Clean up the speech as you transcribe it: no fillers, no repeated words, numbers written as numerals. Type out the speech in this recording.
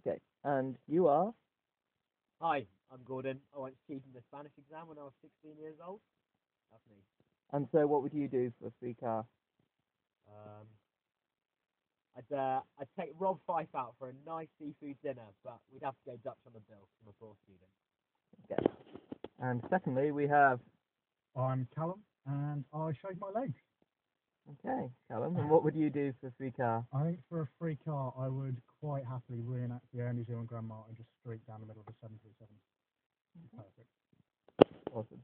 Okay. And you are? Hi, I'm Gordon. I went skiing in the Spanish exam when I was 16 years old. That's me. And so what would you do for a free car? Um, I'd take Rob Fife out for a nice seafood dinner, but we'd have to go Dutch on the bill 'cause I'm a poor student. Okay. And secondly, we have, I'm Callum, and I shave my legs. okay, Callum, and what would you do for a free car? I think for a free car, I would quite happily reenact the Air New Zealand Grandma and just streak down the middle of the 737. Perfect. Awesome.